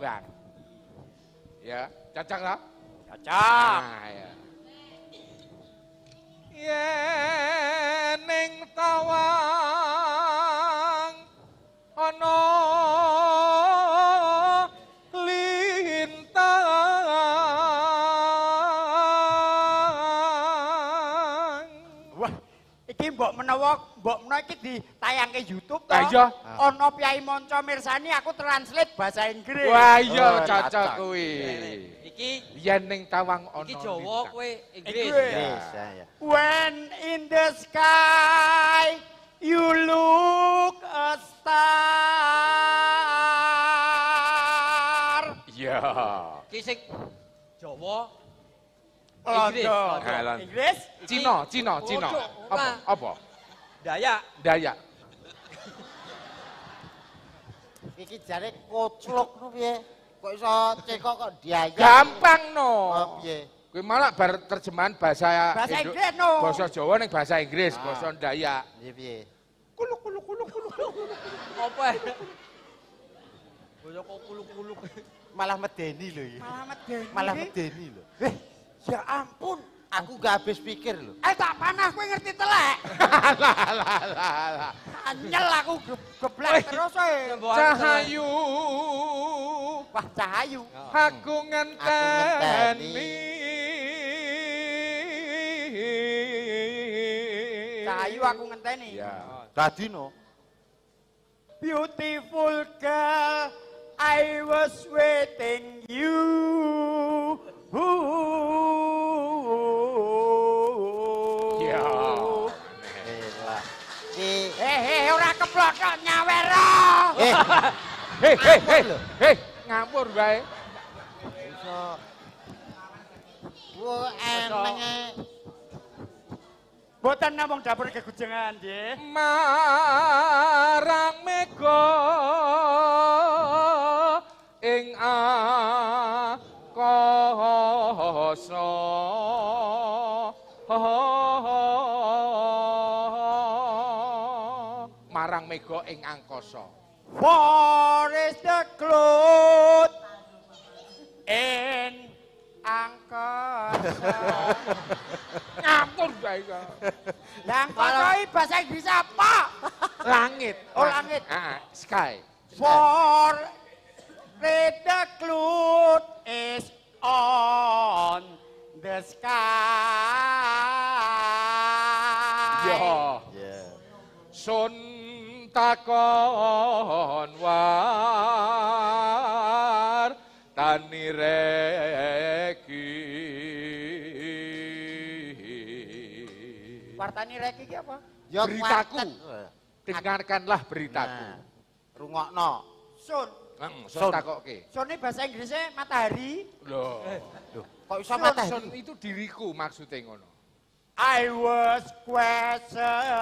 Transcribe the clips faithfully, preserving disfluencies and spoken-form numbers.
Bang. Ya, cocok lah. Cocok. Nah, ya. Yen tawang ana lintang. Wah, iki mbok menawa mbok menawa iki ditayangke YouTube to. Ah, iya. Ana Piyai Monco mirsani aku translate bahasa Inggris. Wah, iya Oh, cocok cocok. kuwi. Iki Yen ning tawang ana iki Jawa lintang. kowe Inggris. Inggris. Bisa ya. When in the sky you look a star. Iya. Iki sing Jawa. Oh, Inggris. no. Oh, Nah, lan. Inggris? Cina, Cina, Cina. Cuk, Apa? ora. Apa? Dayak. Dayak. Iki jare koclok no piye? Kok iso cekok kok diayak. Gampang no. Oh, piye? Kuwi malah bar terjemahan bahasa Bahasa Indo- Inggris, no. Bahasa Jawa ning bahasa Inggris, Ah. bahasa Dayak. Piye piye? Kuluk kuluk kuluk kuluk. Apa? Boyo kok kuluk-kuluk. Malah medeni lho iki. Malah medeni. Malah medeni lho. Eh, ya ampun. Aku gak habis pikir lho. Eh tak panah kowe ngerti telek. Lah lah lah lah. Anyel aku ge- geblak terus eh. Cahayu Wah, cahayu. aku ngenteni. Cahayu aku ngenteni. Ya. Dadi no. Beautiful girl, I was waiting you. Ya. Elah. Ki Eh, eh, ora keblok kok nyawer. eh Hei hei hei hei ngapur bae. iso. Wo enenge. Boten namung dapur kegujengan, nggih. Marang mega ing akasa marang mega ing angkasa. For is the cloud in angkasa. Ngapur bae kok. Lah angkasa iki bahasa Inggris apa? Langit. Oh, langit. Heeh, sky. For the cloud is on the sky. Yo. Ya. Sun takon war tani reki. Wartani rek iki apa? Ya Beritaku. kuatet. Dengarkanlah beritaku. Nah, rungokno. Sun. Neng, Sun. sun takoke. Sun ini bahasa Inggrisnya matahari. Loh. Loh, kok iso Sun, matahari? Sun itu diriku maksudnya ngono. I was question.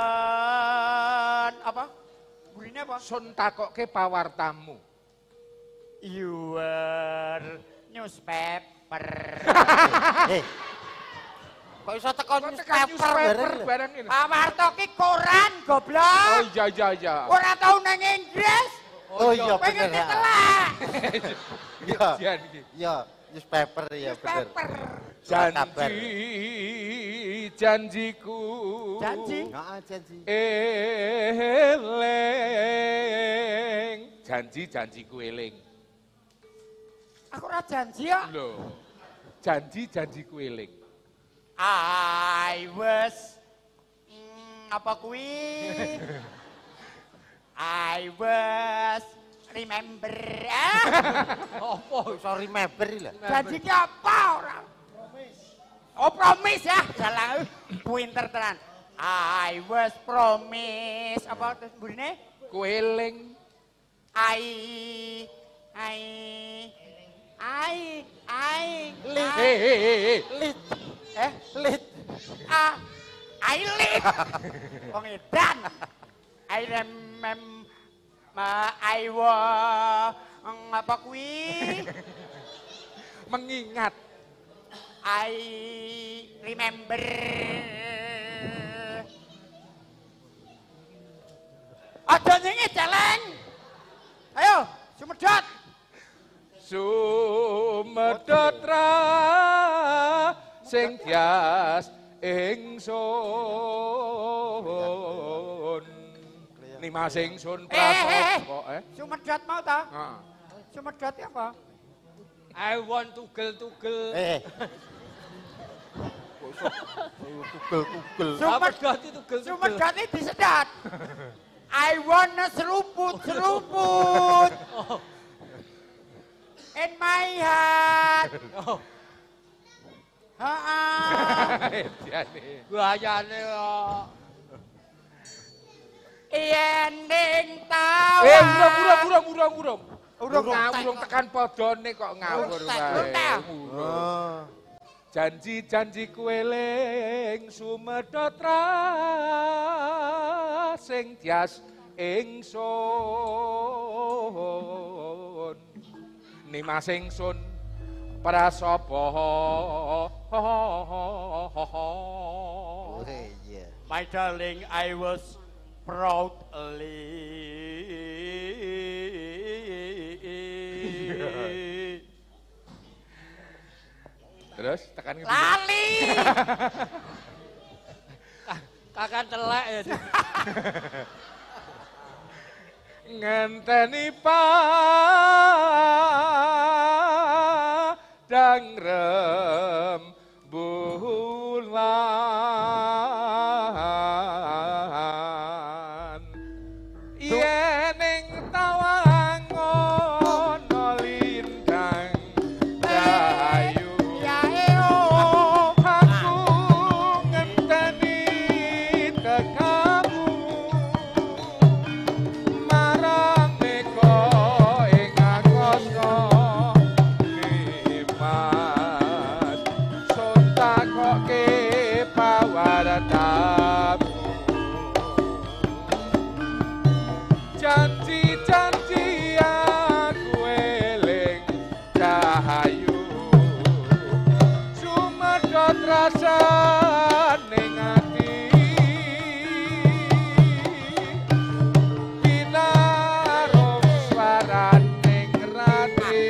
Apa? Bunyinya apa? Sun takoke pawartamu. You were newspaper. Eh. Kok iso teko Kok tekan newspaper bareng? lho? bareng ini. Pawarto ki koran goblok. Oh iya iya iya. Ora tau nang Inggris. Oh iya Kowe bener. ngerti ha. telek. Iya. Jan iki. Iya, newspaper ya bener. Newspaper. Surat kabar. Janji janjiku. Janji? Heeh, janji. Eling. Janji janjiku eling. Aku ora janji kok. Loh. Janji janjiku eling. I was mm, apa kuwi? I was remember. Ah, Apa iso remember lho? janji ki apa ora? Oh, promise ya. Jalan pinter tenan. I was promise apa terus burine? Ku eling. I I I I Lit. Hei hei hei, hei. Lit, eh lit. ah I live. Wong edan. I remember I was apa kuwi? Mengingat. I remember. Aja nyengit celeng. Ayo, sumedot. Sumedhatra sing tias ingsun. Nimas ingsun prasaja eh. Sumedhot mau ta? Heeh. Sumedhot apa? I want tugel-tugel. Eh. Tugel-tugel. Sumedhot itu tugel-tugel. Sumedhot iki disedot. I wanna seruput-seruput. Oh. In my heart. Oh. Heeh. Jane. Gayane kok. Yen ning tawa. Eh, urung urung urung urung urung. Urung ngawur tekan padane kok ngawur wae. Oh. Janji-janji kueling Sumedhatra sing tias ingsun. Nimas ingsun prasapa. Oh iya. My darling, I was proudly. Terus tekan ngendi? Lali. Kakak telek ya. Ngenteni padang rembulan yen ing tawang ana lintang rahayu aku ngenteni tekamu marang meko ing akasa nimas sun takoke pawaratamu janji-janji aku eling cahayu Sumedhot rasa ning ati pinarung swaraning rati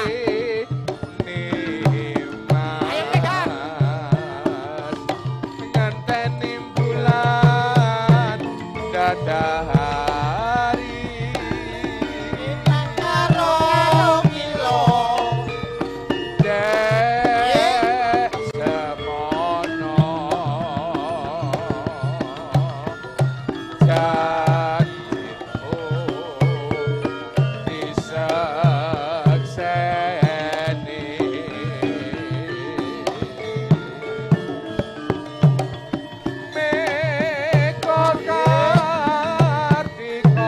nimas ngenteni bulan dadahari Karo kilo. dek semono janjiku disekseni meko kartika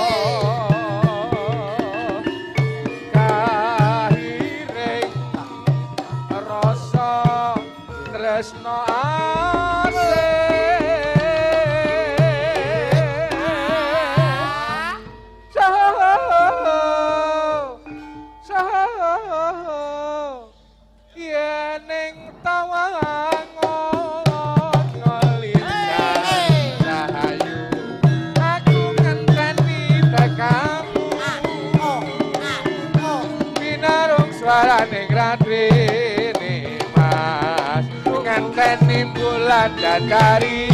kahiring rasa tresno asih saha saha yen ing tawang ngelintang rahayu aku ngenteni tekamu pinarung swaraning ratri nimas ngenteni bulan dadari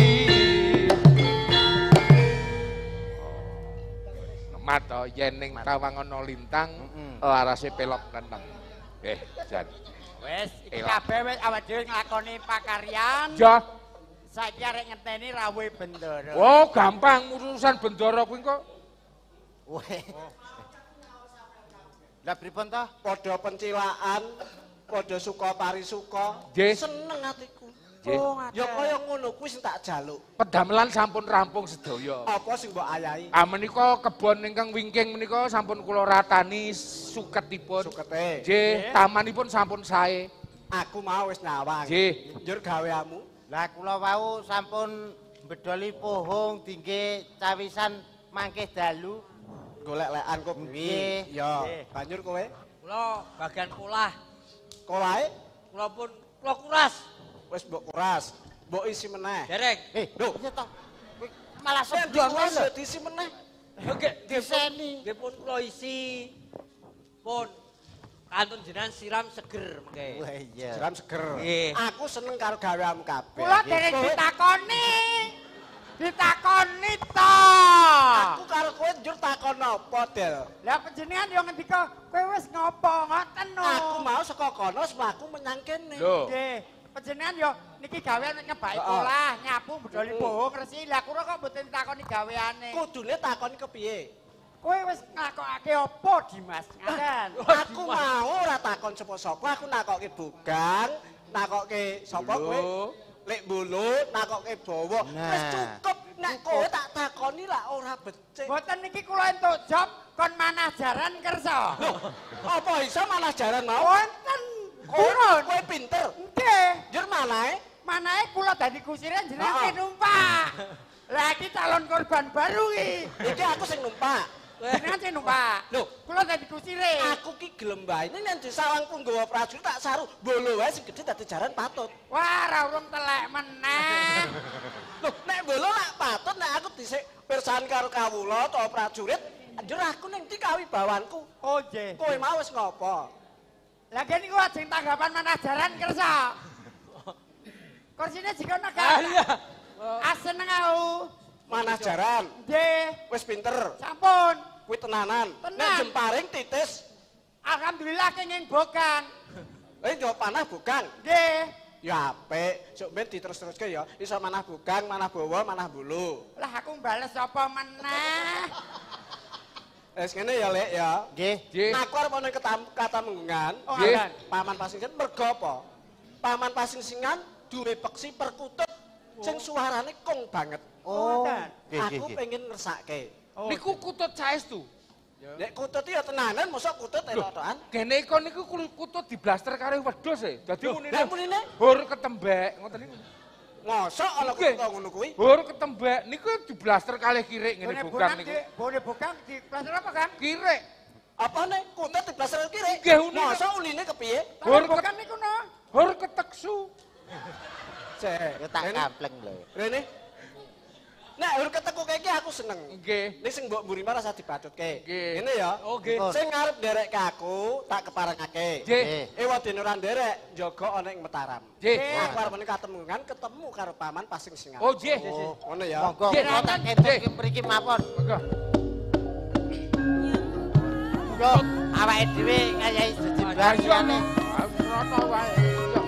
mato yen ning tawang ana lintang larase pelok kenteng eh jan Wes, iki Elok. kabeh wis awake dhewe nglakoni pakaryan. ja Saiki arek ngenteni rawuh bendara. oh gampang urusan bendara kuwi kok Weh. Lah pripun to? Padha pencilaan, padha suka parisuka. nggih Seneng atiku. nggih Ya kaya ngono kuwi sing tak jaluk. pedamelan sampun rampung sedaya Apa sing mbok ayahi? ah menika kebon ingkang wingking menika sampun kula ratani suketipun Sukete. nggih tamanipun sampun sae Aku mau wis nyawang. nggih Njur gaweamu. Lah kula wau sampun bedoli pohong dingge cawisan mangke dalu. Golek-lekan kok Nggih. bengi. Ya, Nggih. banjur kowe Kula bagian polah. kolae Kula pun kula kuras. wis mbok kuras. Mbok isi meneh. Derek. Eh, lho, iya to. Kowe malah Sing sedon dikuras lho. ya diisi meneh. Oke, Diseni. Nggih pun kula isi. Pun kantun jenengan siram seger mengke. Wah iya. Siram seger. Nggih. Aku seneng karo gaweanmu kabeh. Kula dereng ditakoni. Ditakoni to. Aku karo kowe njur takon apa, Del? Lah panjenengan yo ngendika kowe wis ngopo ngoten no. Aku mau saka kono mlaku menyang kene. Lho. Nggih. Panjenengan yo niki gawean nyebaki Heeh. polah, nyapu bedoli Mm. pohong resi. Lah kula kok mboten takoni gaweane. Kudune takoni kepiye? Kowe wis nglakokake apa, Dimas? Ngaten. Aku mau ora takon sapa-sapa, aku nakokke Bugang, nakokke sapa Bulu. kowe? Lek Bulu, nakokke Bawa. Nah. Wis cukup nek kowe tak takoni lah ora becik. Mboten niki kula entuk job kon manah jaran kersa. Apa iso malah jaran mau? Wonten Kowe kurun. kowe pinter. Nggih. Njur manahe Manahe kula dadi kusire jenengan Heeh. sing numpak. Lah iki calon korban baru iki. iki aku sing numpak. Jenengan sing numpak. Lho. Kula dadi kusire. Aku ki gelem bae nek di sawangku nggawa prajurit tak saru bolo wae sing gedhe dadi jaran patut. Wah, ora urung telek meneh. Loh, nek bolo lak patut nek aku dhisik pirsahan karo kawula utawa prajurit, njur aku ning ndi kawibawanku. Oh, nggih. Kowe mau wis ngopo? Lah kene niku ajeng tanggapan manah jaran kersa. Kursine jikono Ah gak? iya. Aseneng aku. Manah jaran, Nggih. wis pinter, Sampun. kuwi tenanan. Tenan. Nek jemparing titis, Alhamdulillah kenging bokang. eh njok panah bukan. Nggih. Ya apik, sok ben diterus-teruske ya. Iso manah bukan, manah bawa, manah bulu. Lah aku mbales apa meneh? Wis ngene ya, Lek ya. Nggih. Nggih. Aku arep ana ketam- katamunggan. Oh, Nggih. adan. Paman Pasingsingan mergo apa? Paman Pasingsingan duwe peksi perkutut sing suarane kong banget. Oh. adan. Nggih, nggih, Aku nggih. pengen ngersake. Oh, Niku kutut saestu. Nek kutut ya tenanan, mosok kutut elotokan. Gene ikon niku kul- kutut diblaster karo wedhus e. Dadi munine. Lah munine Hur ketembek ngoten niku. mosok ana Nggih. kutut ngono kuwi. Hur ketembek niku diblaster kalih kirik ngene Bone bukan bokang niku. di, bone bokang di plaster apa kan? Kirik. Apa nek kutut diblaster kiri? Nggih, unine. Mosok uline kepiye? Hur Bone ket- bokang niku no. Hur keteksu. Cek. Ya tak Rene, kampleng lho. Rene. Nek hur keteku kayak iki aku seneng. Nggih. Ning sing mbok mburi mah rasa dibacutke. Nggih. Ngene ya. Oh nggih. Sing ngarep nderekke aku tak keparengake. Nggih. Nggih. Ewadene ora nderek, njaga ana ing Mataram. Nggih. Aku arep menika ketemungan ketemu karo paman Pasingsingan. Oh nggih. Oh. Ngono ya. Monggo Nggih, kula tak nggih. entuk mriki mawon. Monggo. Monggo awake dhewe ngayahi sejumlah liyane. Rono wae. Yo.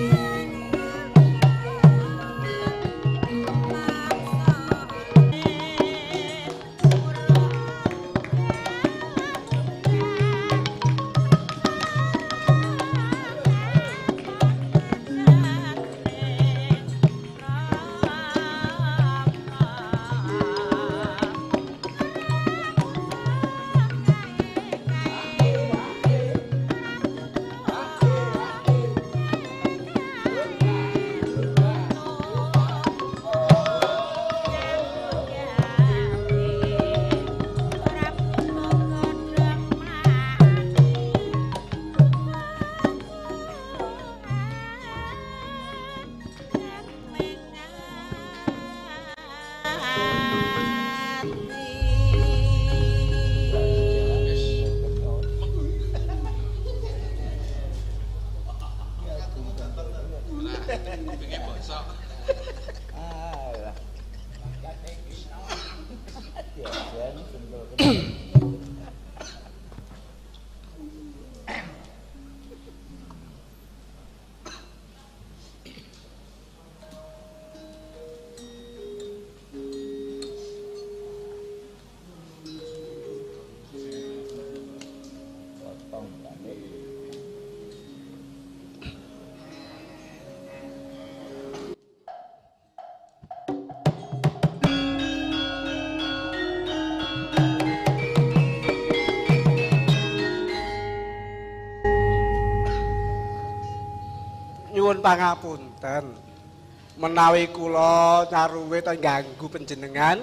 Nyuwun pangapunten. Menawi kula caruwe ta ganggu panjenengan.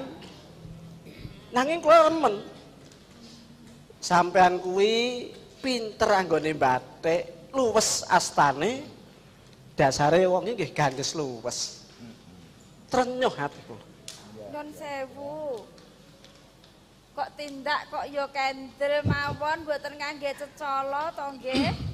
Nanging kula remen. Sampean kuwi pinter anggone batik, luwes astane. Dasare wong iki nggih gandes luwes. Trenyuh ati kula. Nun sewu. Kok tindak kok ya kendel mawon mboten ngangge cecala to nggih?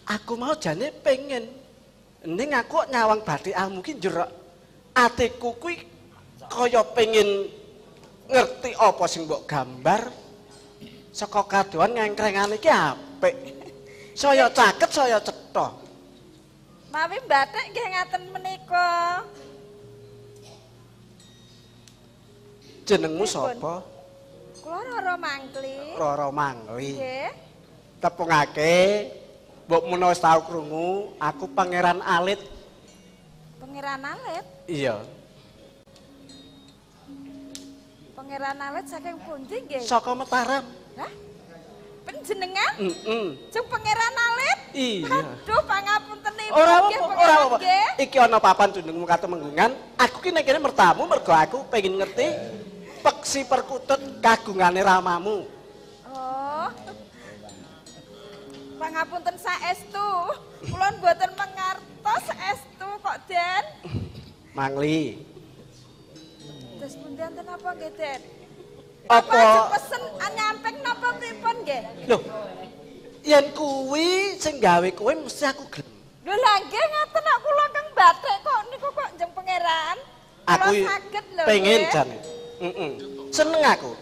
Aku mau jane pengen. Ning aku nyawang bathikamu ki njero atiku kuwi kaya pengen ngerti apa sing mbok gambar. Saka kadoan ngengkrengane iki apik. Saya caket, saya cetha. Mawi batik nggih ngaten menika. Jenengmu sapa? Kula Roro Mangkli. Roro Mangli. Nggih. Tepungake mbok menawa wis tau krungu, aku Pangeran Alit. Pangeran Alit. Iya. Pangeran Alit saking pundi nggih? Saka Mataram. Hah? Panjenengan? Heeh. Jeng Pangeran Alit? Iya. Aduh, pangapuntenipun Ora nggih apa, ora Pangeran apa. nggih. Iki ana papan tundungmu katemenggungan. Aku ki nek kene mertamu mergo aku pengen ngerti peksi perkutut kagungane ramamu. Oh. Pangapunten saestu. Kula mboten mengartos saestu kok, Den. Mangli. Terus pundi enten apa nggih, Den? Apa? Apa pesen nyamping napa pripun nggih? Loh. Yen kuwi sing gawe kowe mesti aku gelem. Lho lah nggih ngaten kok kula kang batik kok niku kok jeng pangeran. Aku Kula saged lho. pengen nggih. jane. Heeh. Seneng aku.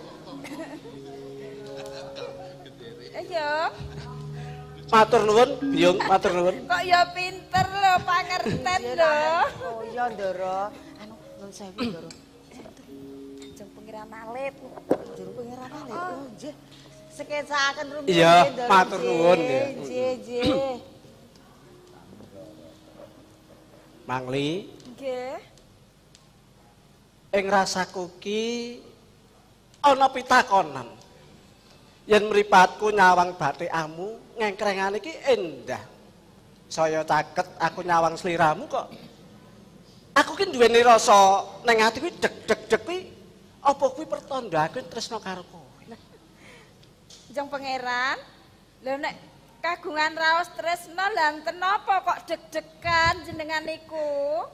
Ayo. Matur nuwun, Biung, matur nuwun. Kok ya pinter lho, pangerten lho. Oh iya Ndoro. Anu nun sewu Ndoro. Jeng pangeran alit. Juru pangeran alit. Oh nggih. Sketsaken rumiyin Iya, Ndoro. matur nuwun, nggih. Nggih, nggih. Mangli, Nggih. ing rasaku ki ana pitakonan. Yen mripatku nyawang bathikamu, ngengkrengane iki endah. Saya caket aku nyawang sliramu kok. Aku ki duweni rasa ning ati kuwi deg-deg-deg kuwi apa kuwi pertanda aku tresna karo kowe. Jeng pangeran, lho nek kagungan raos tresna lan ten apa kok deg-degan jenengan niku?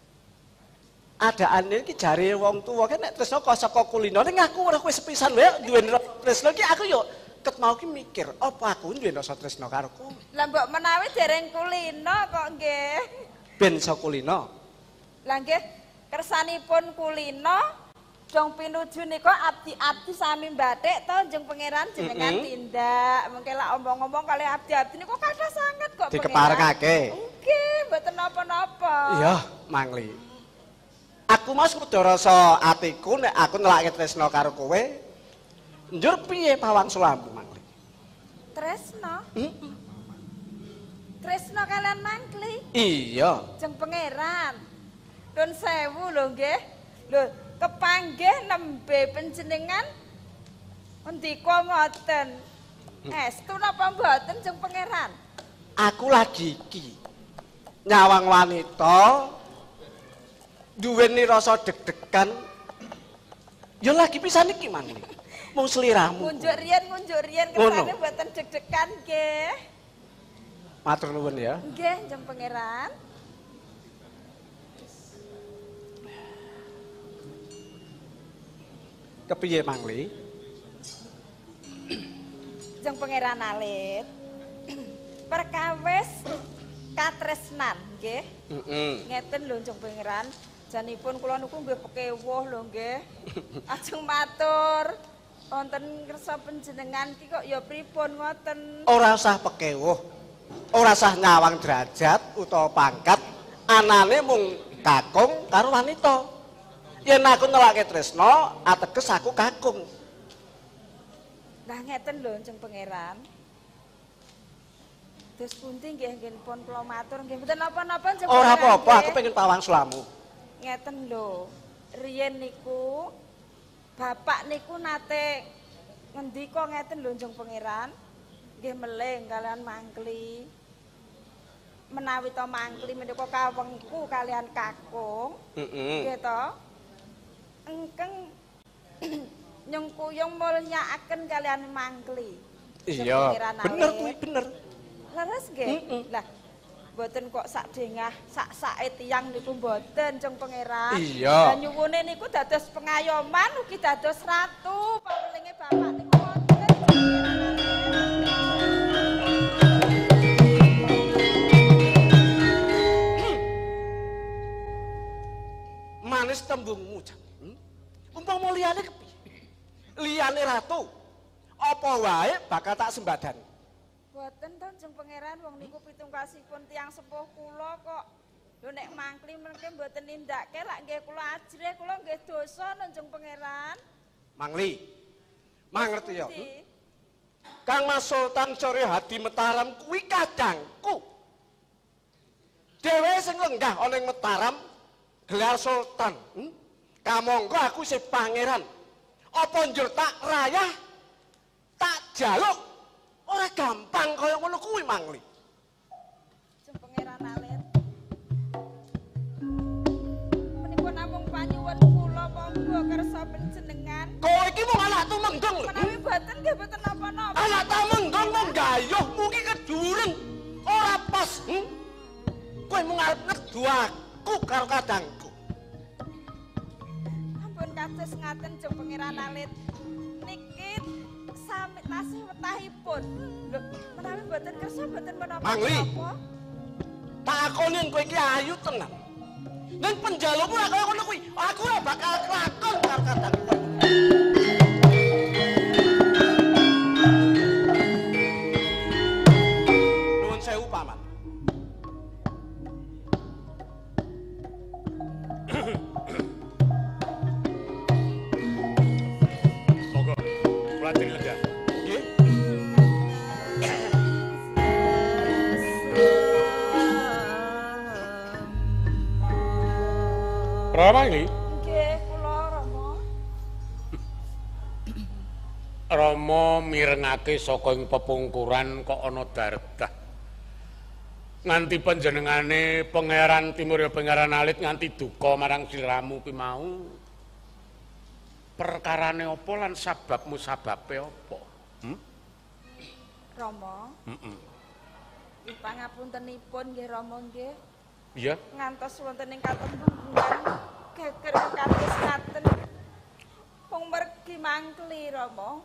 Adaan iki jare wong tuwa ki nek tresna kok saka kulino ning aku ora kowe sepisan wae duweni rasa tresna ki aku yo ket mau ki mikir apa aku duwe rasa tresna karo kowe. Lah mbok menawi dereng kulino kok nggih. Ben saka kulino. Lah nggih kersanipun kulino dong pinuju nika abdi-abdi sami batik to jeng pangeran jenengan Mm-mm. tindak. Mengke lak omong-omong kali abdi-abdi niku kathah sanget kok pangeran. Dikeparengake. Nggih, mboten napa-napa. Iya, Mangli. Aku mas kudu rasa atiku nek aku nelake tresna karo kowe. Njur piye pawang sulambu, Mangli? Tresno. Heeh. Tresno kalian Mangkli. Iya. Jeng pangeran. Nun sewu lho nggih. Lho, kepanggih nembe panjenengan ndika ngoten. Estu napa mboten jeng pangeran? Aku lagi iki nyawang wanita duweni rasa deg-degan. Ya lagi pisan iki Mangli. Mung sliramu. Ngunjuk riyen ngunjuk riyen Ngono. kersane mboten deg-degan nggih. Matur nuwun ya. Nggih, jeng pangeran. Kepiye Mangli? Jeng pangeran alit. Perkawis katresnan nggih. Heeh. Ngeten lho jeng pangeran. Janipun kula niku nggih pekewuh lho nggih. Ajeng matur. Wonten kersa panjenengan ki kok ya pripun ngoten? Ora usah pekewuh. Ora usah nyawang derajat utawa pangkat. Anane mung kakung karo wanita. Yen aku nelake tresna, ateges aku kakung. Lah ngeten lho jeng pangeran. Terus pundi nggih nggih pun kula matur nggih mboten napa-napa jeng Ora pangeran, apa-apa, nggih. aku pengen pawang sulamu. Ngeten lho. Riyen niku bapak niku nate ngendika ngeten lho jeng pangeran. Nggih meling kalian Mangkli. Menawi to Mangkli menika kawengku kalian kakung. Heeh. Nggih to. Engkeng nyengkuyung mulyakaken kalian Mangkli. Jeng Iya, Pangeran bener Alit. kuwi bener. Leres nggih? Mm-mm. Lah mboten kok sak dengah sak-sake tiyang niku mboten jeng pangeran. Iya. Lah nyuwune niku dados pengayoman ugi dados ratu pawelinge bapak niku wonten. liyane ratu apa wae bakal tak sembadan. Boten to Jeng Pangeran, wong niku pitungkasipun tiyang sepuh kula kok. Lho nek mangkli mengke mboten nindakake lak nggih kula ajre, kula nggih dosa Jeng Pangeran. Mangli. Mangerti ya? Kang Mas Sultan Surya Hadi Mataram kuwi kadangku. Dhewe sing lenggah ana ing Mataram gelar sultan. Hmm? Kamangka aku si pangeran. Apa njur tak rayah? Tak jaluk. Ora gampang kaya ngono kuwi Mangli. Jeng Pangeran Alit. Menika namung panyuwun kula monggo kersa panjenengan. Kowe iki mung anak tumenggong lho. Menawi boten nggih boten napa-napa. Anak tumenggong mung gayuh mugi kedureng. Ora pas. Hmm? Kowe mung arep ngedu aku karo kadangku. Ampun kados ngaten Jeng Pangeran Alit. Niki sami tasih wetahipun. Lho, menawi boten kersa boten menapa-napa. Mangli. Takonin kowe iki ayu tenan. Ning penjalukmu ora kaya ngono kuwi. Aku ora bakal kelakon karo kadangku. Nuwun sewu paman. Monggo, kula ajeng lenggah. Nggih. Rama iki? Nggih, kula Rama. Rama mirengake saka ing pepungkuran kok ana dardah. Nganti panjenengane Pangeran Timur ya Pangeran Alit nganti duka marang sliramu ki mau. Perkarane apa lan sababmu sababe apa? Hmm? Rama. Heeh. Ing pangapuntenipun nggih Rama nggih. Iya. Ngantos wonten ing katembungan geger kados ngaten. Pung mergi mangkli Rama.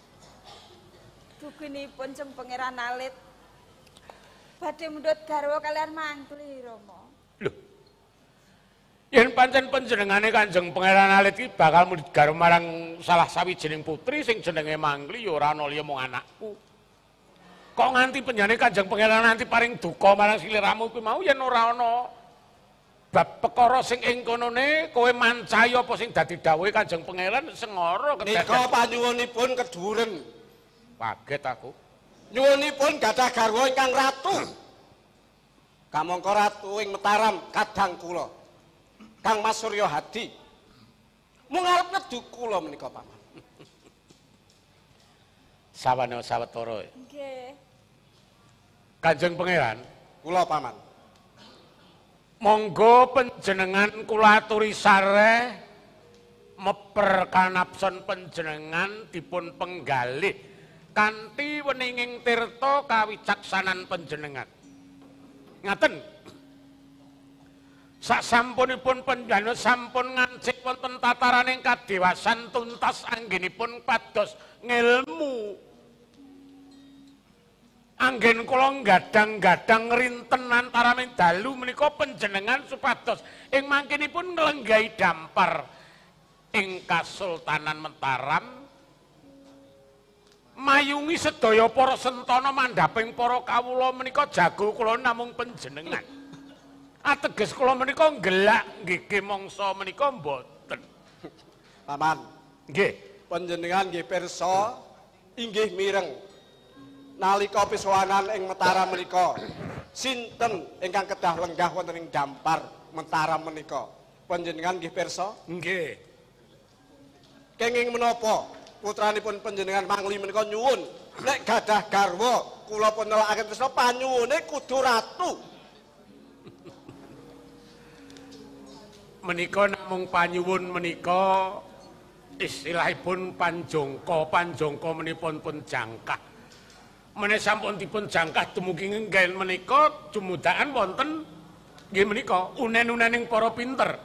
Duginipun Jeng Pangeran Alit badhe mundhut garwa kalian mangkli Rama. Lho. Yen pancen panjenengane Kanjeng Pangeran Alit iki bakal mundhut garwa marang salah sawijining putri sing jenenge Mangkli ya ora ana liya mung anakku. Kok nganti penjane Kanjeng Pangeran nanti paring duka marang sliramu kuwi mau yen ora ana bab perkara sing ing konone kowe mancai apa sing dadi dawuhe Kanjeng Pangeran sengara Nika panyuwunipun keduren. Kaget aku. Nyuwunipun gadah garwa ingkang ratu. Kamangka ratu ing Mataram kadang kula. Kang Mas Surya Hadi. Mung arep nedu kula menika paman. Sawane sawetara. Nggih. Kanjeng Pangeran, Kula paman. monggo panjenengan kula aturi sareh meper kanapson panjenengan dipun penggalih kanthi weninging tirta kawicaksanan panjenengan. Ngaten. Sasampunipun panjenengan sampun ngancik wonten tataraning kadewasan tuntas anggenipun pados ngilmu. Anggen kula gadang-gadang rinten antaraning dalu menika panjenengan supados ing mangkinipun nglenggahi dampar ing Kasultanan Mataram mayungi sedaya para sentana mandhaping para kawula menika jago kula namung panjenengan. Ateges kula menika nggelak nggih mangsa menika mboten. Paman. Nggih, Panjenengan nggih pirsa inggih mireng nalika pisowanan ing Mataram menika sinten ingkang kedah lenggah wonten ing dampar Mataram menika. Panjenengan nggih pirsa? nggih. Kenging menapa putranipun panjenengan Mangli menika nyuwun nek gadah garwa kula pun nelakaken tresna panyuwune kudu ratu. Menika namung panyuwun menika istilahipun panjangka, panjangka menipun pun jangkah. Menawi sampun dipun jangkah dumugi nggen menika jumudakan wonten nggih menika unen-unening para pinter.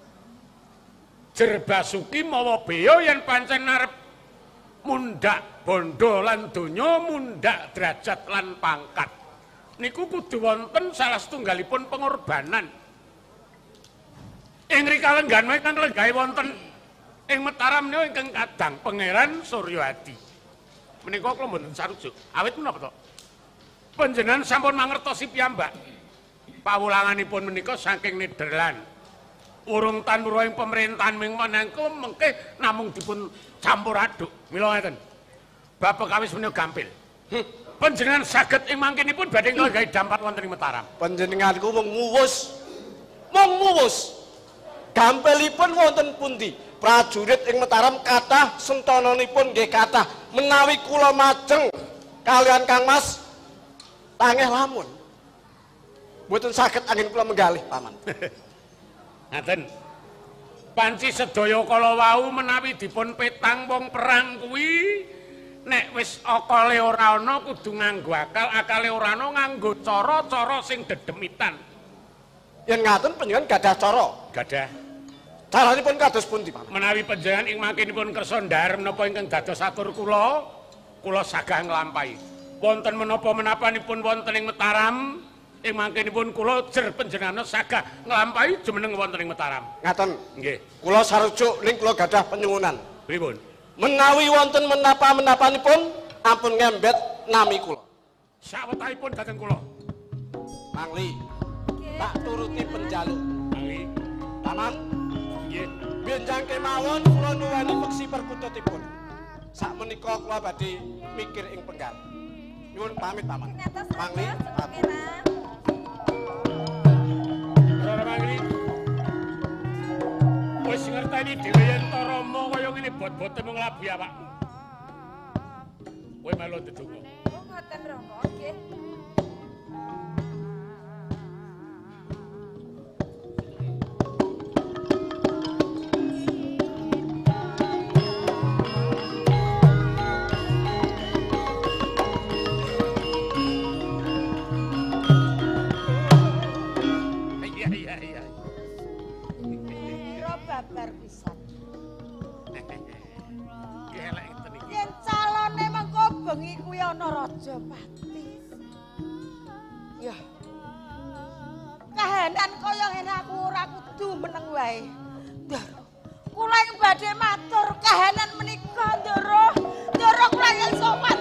Jer Basuki mawa beya yen pancen arep mundhak bondo lan donya, mundhak derajat lan pangkat. Niku kudu wonten salah setunggalipun pengorbanan. Ing rika lenggan menika lenggahe wonten Ing Mataram menika ingkang kadang Pangeran Suryawati. Menika kula mboten sarujuk. Awit menapa to? Panjenengan sampun mangertosi piyambak. Pawulanganipun menika saking Nederland. Urung tanura ing pemerintahan ming menengko mengke namung dipun campur aduk. Mila ngeten. Bab kawis menika gampil. Hm. Panjenengan saged ing mangkenipun badhe nggawe dampat wonten ing Mataram. Panjenenganku mung muwus. Mung muwus. Gampilipun wonten pundi? Prajurit ing Mataram kathah, sentananipun nggih kathah. Menawi kula majeng kalian Kang Mas tangeh lamun. Mboten saged angin kula menggalih, Paman. Ngaten. Panci sedaya kala wau menawi dipun petang wong perang kuwi nek wis akale ora ana kudu nganggo akal, akale ora ana nganggo cara-cara sing dedemitan. Yen ngaten panjenengan gadah cara. Gadah. Caranipun kados pundi, Pak? Menawi panjenengan ing mangkenipun kersa ndhar menapa ingkang dados atur kula, kula sagah nglampahi. Wonten menapa menapanipun wonten ing Mataram, ing mangkenipun kula jer panjenengan sagah nglampahi jumeneng wonten ing Mataram. Ngaten. Nggih. Kula sarujuk ning kula gadah penyuwunan. Pripun? Menawi wonten menapa-menapanipun ampun ngembet nami kula. Sawetahipun dhateng kula. Mangli. Tak turuti penjaluk. Mangli. Paman. Nggih. Benjang kemawon kula nuwani peksi perkututipun. Sakmenika kula badhe mikir ing penggal. Nyuwun pamit, Paman. Mangli. Ora Mangli. Wis ngerteni dhewe yen ta Rama kaya ngene bot-bote mung labi awakmu. Kowe melu ndedonga. Oh, ngoten Rama, nggih. Babar pisan. Gelek ngeten iki. Yen calone mengko bengi kuwi ana Rajapati. Yah. Kahanan kaya ngene aku ora kudu meneng wae. Ndoro. Kula ing badhe matur kahanan menika, Ndoro. Ndoro kula yen sopan